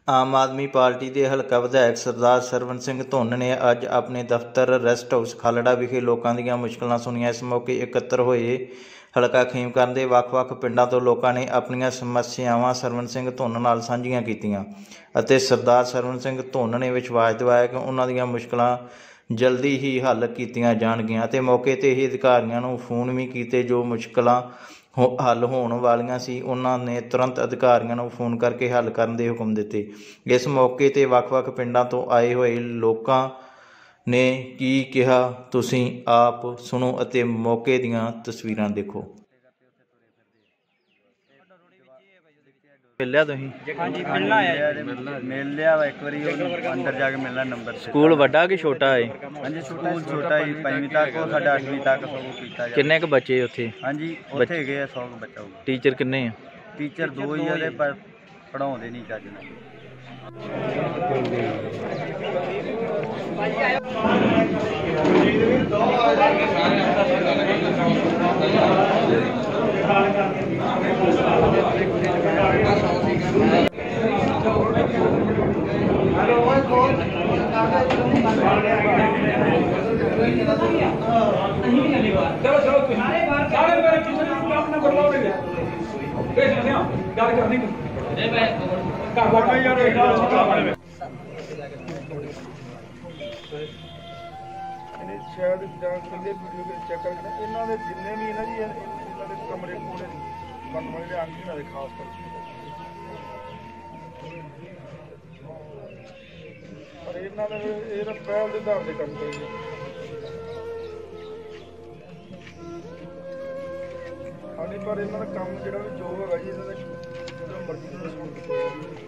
Aam Aadmi party ਦੇ ਹਲਕਾ ਵਿਧਾਇਕ ਸਰਦਾਰ ਸਰਵਨ ਸਿੰਘ ਧੁੰਨ ਨੇ ਅੱਜ ਆਪਣੇ ਦਫ਼ਤਰ ਰੈਸਟ ਹਾਊਸ ਖਾਲੜਾ ਵਿਖੇ ਲੋਕਾਂ ਦੀਆਂ ਮੁਸ਼ਕਲਾਂ ਸੁਣੀਆਂ। ਇਸ ਮੌਕੇ ਇਕੱਤਰ ਹੋਏ ਹਲਕਾ ਖੇਮਕਰਨ ਦੇ ਵੱਖ-ਵੱਖ ਪਿੰਡਾਂ ਤੋਂ ਲੋਕਾਂ ਨੇ ਆਪਣੀਆਂ ਸਮੱਸਿਆਵਾਂ ਸਰਵਨ ਸਿੰਘ ਧੁੰਨ ਨਾਲ ਸਾਂਝੀਆਂ ਕੀਤੀਆਂ ਅਤੇ ਸਰਦਾਰ ਸਰਵਨ ਸਿੰਘ ਧੁੰਨ ਨੇ ਵਿਸ਼ਵਾਸ ਦਿਵਾਇਆ ਕਿ ਉਹਨਾਂ ਦੀਆਂ ਮੁਸ਼ਕਲਾਂ ਜਲਦੀ ਹੀ ਹੱਲ ਕੀਤੀਆਂ ਜਾਣਗੀਆਂ ਅਤੇ ਮੌਕੇ 'ਤੇ ਹੀ ਅਧਿਕਾਰੀਆਂ ਨੂੰ ਫੋਨ ਵੀ ਕੀਤੇ। ਜੋ ਮੁਸ਼ਕਲਾਂ हल होने वालियां सी उन्हां ने तुरंत अधिकारियों को फोन करके हल करने के हुक्म दिते। इस मौके ते वख-वख पिंडां तो आए हुए लोकां ने की कहा, तुसीं आप सुनो अते मौके दीयां तस्वीरां देखो। मिल लिया तुसीं? हाँ जी मिलना है, मिल लिया एक बारी अंदर जाके मिलना नंबर। स्कूल वड्डा कि छोटा है? हाँ जी स्कूल छोटा ही 5वीं तक और साडा 8वीं तक सब कीता। किन्ने क बच्चे उत्थे? हाँ जी उत्थे गए 100 बच्चा। टीचर किन्ने हैं? टीचर 2 ही है पर पढ़ाउंदे नहीं चज नाल। शायद कहते वीडियो चेक कर इन्हों के जिन्ने भी ना जी इन्होंने कमरे कूड़े बन वाले आंगन खास कर पर इन्होंने पहल के आधार से काम करेंगे। हाँ जी पर इन्होंने काम जो भी जो है जी इन्होंने मर्जी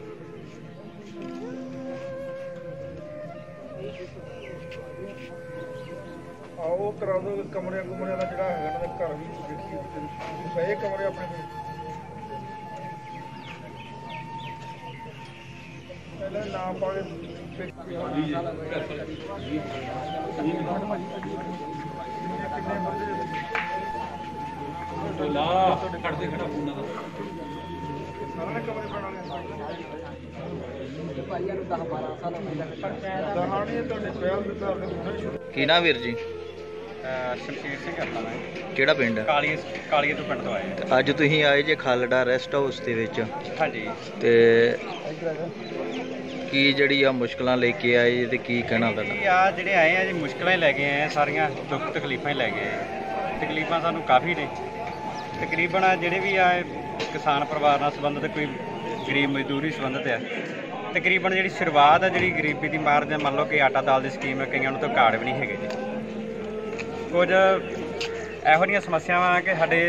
आओ करा दो कमरे कुमरे का जोड़ा है घर भी देखिए सही कमरे अपने पहले नाम पा की ना वीर जी? शमशेर सिंह करता मैं। किहड़ा पिंड? कालीए तो पिंड तो आए। अज तुसीं आए जे खालड़ा रेस्ट हाउस दे विच? हाँ जी। ते की जिहड़ी आ मुश्किलां लेके आए ते की कहना तुहाडा? आ जिहड़े आए आ जी मुश्किलां ही लैके आए सारियां दुख तकलीफां ही लैके आए। तकलीफां सानूं काफ़ी ने तकरीबन जिहड़े भी आ किसान परिवार नाल संबंधित कोई गरीब मजदूरी संबंधित है। तकरीबन जिहड़ी शुरुआत है जिहड़ी गरीबी दी मार मान लो कि आटा दाल की स्कीम है कईयां नूं तो कार्ड भी नहीं है जी। कुछ ਇਹੋ ਜਿਹੀਆਂ ਸਮੱਸਿਆਵਾਂ कि ਸਾਡੇ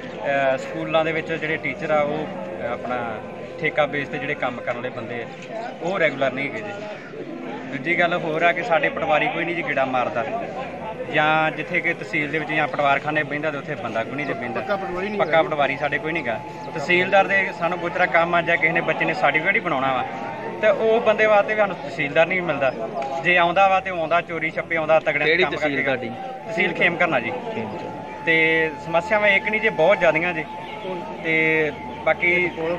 ਸਕੂਲਾਂ ਦੇ ਵਿੱਚ ਜਿਹੜੇ ਟੀਚਰ ਆ ਉਹ ਆਪਣਾ ਠੇਕਾ ਬੇਸ ਤੇ ਜਿਹੜੇ ਕੰਮ ਕਰਨ ਵਾਲੇ ਬੰਦੇ ਉਹ ਰੈਗੂਲਰ ਨਹੀਂ ਹੈਗੇ ਜੀ। ਦੂਜੀ ਗੱਲ ਹੋਰ ਆ ਕਿ ਸਾਡੇ ਪਟਵਾਰੀ ਕੋਈ ਨਹੀਂ ਜੀ ਗੇੜਾ ਮਾਰਦਾ ਜਾਂ ਜਿੱਥੇ ਕਿ ਤਹਿਸੀਲ ਦੇ ਵਿੱਚ ਜਾਂ ਪਟਵਾਰਖਾਨੇ ਬਹਿੰਦਾ ਤੇ ਉੱਥੇ ਬੰਦਾ ਕੋਈ ਨਹੀਂ ਜੇ ਬਹਿੰਦਾ। ਪੱਕਾ ਪਟਵਾਰੀ ਸਾਡੇ ਕੋਈ ਨਹੀਂ ਗਾ। ਤਹਿਸੀਲਦਾਰ ਦੇ ਸਾਨੂੰ ਗੁਜਰਾ ਕੰਮ ਆ ਜਾਂ ਕਿਸੇ ਨੇ ਬੱਚੇ ਨੇ ਸਰਟੀਫਿਕੇਟ ਹੀ ਬਣਾਉਣਾ ਵਾ ਤੇ ਉਹ ਬੰਦੇ ਵਾਸਤੇ ਵੀ ਸਾਨੂੰ ਤਹਿਸੀਲਦਾਰ ਨਹੀਂ ਮਿਲਦਾ। ਜੇ ਆਉਂਦਾ ਵਾ ਤੇ ਆਉਂਦਾ ਚੋਰੀ ਛੱਪੇ ਆਉਂਦਾ ਤਗੜਿਆਂ ਕਿਹੜੀ ਤਹਿਸੀਲ ਤੁਹਾਡੀ? ਤਹਿਸੀਲ ਖੇਮਕਰਨ ਜੀ। ਤੇ ਸਮੱਸਿਆਵਾਂ ਇੱਕ ਨਹੀਂ ਜੇ ਬਹੁਤ ਜ਼ਿਆਦੀਆਂ ਜੀ। ਤੇ ਬਾਕੀ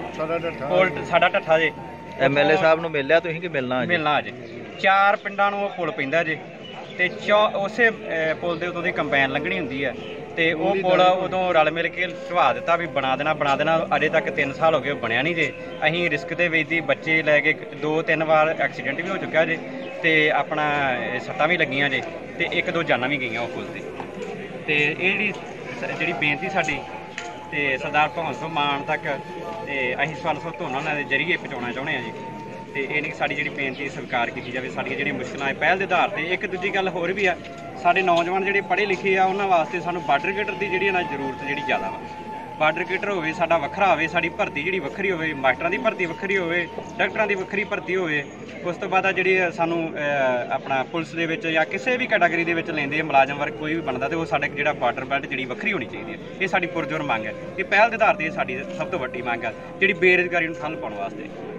ਪੁਲ ਸਾਡਾ ਢੱਠਾ ਜੇ। MLA ਸਾਹਿਬ ਨੂੰ ਮਿਲਿਆ ਤੁਸੀਂ ਕਿ ਮਿਲਣਾ? ਮਿਲਣਾ ਜੀ। 4 ਪਿੰਡਾਂ ਨੂੰ ਉਹ ਪੁਲ ਪੈਂਦਾ ਜੀ ਤੇ ਉਸੇ ਪੁਲ ਦੇ ਉਤੋਂ ਦੀ ਕੰਬਾਈਨ ਲੰਘਣੀ ਹੁੰਦੀ ਹੈ ਤੇ ਉਹ ਪੁਲ ਉਦੋਂ ਰਲ ਮਿਲ ਕੇ ਢਵਾ ਦਿੱਤਾ ਵੀ ਬਣਾ ਦੇਣਾ। ਅਜੇ ਤੱਕ 3 ਸਾਲ ਹੋ ਗਏ ਬਣਿਆ ਨਹੀਂ ਜੇ। ਅਸੀਂ ਰਿਸਕ ਦੇ ਵਿੱਚ ਦੀ ਬੱਚੇ ਲੈ ਕੇ 2-3 ਵਾਰ ਐਕਸੀਡੈਂਟ ਵੀ ਹੋ ਚੁੱਕਿਆ ਜੇ ਤੇ ਆਪਣਾ ਸੱਟਾਂ ਵੀ ਲੱਗੀਆਂ ਜੇ ਤੇ 1-2 ਜਾਨਾਂ ਵੀ ਗਈਆਂ ਉਹ ਪੁਲ ਤੇ। ਤੇ ਇਹ ਜਿਹੜੀ ਬੇਨਤੀ ਸਾਡੀ ਤੇ ਸਰਦਾਰ ਭਗਵੰਤ ਸਿੰਘ ਮਾਨ ਤੱਕ ਤੇ ਅਸੀਂ ਸਰਵਨ ਧੁੰਨ ਦੇ ਜ਼ਰੀਏ ਪਹੁੰਚਾਉਣਾ ਚਾਹੁੰਦੇ ਹਾਂ ਜੀ। ਤੇ ਇਹ ਨਹੀਂ ਸਾਡੀ ਜਿਹੜੀ ਬੇਨਤੀ ਸਵੀਕਾਰ ਕੀਤੀ ਜਾਵੇ। ਸਾਡੀਆਂ ਜਿਹੜੀਆਂ ਮੁਸ਼ਕਲਾਂ ਹੈ ਪਹਿਲ ਦੇ ਆਧਾਰ ਤੇ। ਇੱਕ ਦੂਜੀ ਗੱਲ ਹੋਰ ਵੀ ਆ ਸਾਡੇ ਨੌਜਵਾਨ ਜਿਹੜੇ ਪੜ੍ਹੇ ਲਿਖੇ ਆ ਉਹਨਾਂ ਵਾਸਤੇ ਸਾਨੂੰ ਬਾਰਡਰ ਗੇਟਰ ਦੀ ਜਿਹੜੀ ਨਾ ਜ਼ਰੂਰਤ ਜਿਹੜੀ ਜ਼ਿਆਦਾ ਵਾ। ਬਾਰਡਰ ਗੇਟਰ ਹੋਵੇ ਸਾਡਾ ਵੱਖਰਾ ਹੋਵੇ, ਸਾਡੀ ਭਰਤੀ ਜਿਹੜੀ ਵੱਖਰੀ ਹੋਵੇ, ਮਾਸਟਰਾਂ ਦੀ ਭਰਤੀ ਵੱਖਰੀ ਹੋਵੇ, ਡਾਕਟਰਾਂ ਦੀ ਵੱਖਰੀ ਭਰਤੀ ਹੋਵੇ। ਉਸ ਤੋਂ ਬਾਅਦ ਆ ਜਿਹੜੀ ਸਾਨੂੰ ਆਪਣਾ ਪੁਲਿਸ ਦੇ ਵਿੱਚ ਜਾਂ ਕਿਸੇ ਵੀ ਕੈਟਾਗਰੀ ਦੇ ਵਿੱਚ ਲੈਂਦੇ ਮੁਲਾਜ਼ਮ ਵਰਗ ਕੋਈ ਵੀ ਬਣਦਾ ਤੇ ਉਹ ਸਾਡੇ ਜਿਹੜਾ ਬਾਰਡਰ ਬੈਲਟ ਜਿਹੜੀ ਵੱਖਰੀ ਹੋਣੀ ਚਾਹੀਦੀ ਹੈ। ਇਹ ਸਾਡੀ ਪੁਰਜ਼ੋਰ ਮੰਗ ਹੈ। ਇਹ ਪਹਿਲ ਦੇ ਆਧਾਰ ਤੇ ਸਾਡੀ ਸਭ ਤੋਂ ਵੱਡੀ ਮੰਗ ਹੈ ਜਿਹੜੀ ਬੇਰੁਜ਼ਗਾਰੀ ਨੂੰ ਠੱਲ ਪਾਉਣ ਵਾਸਤੇ।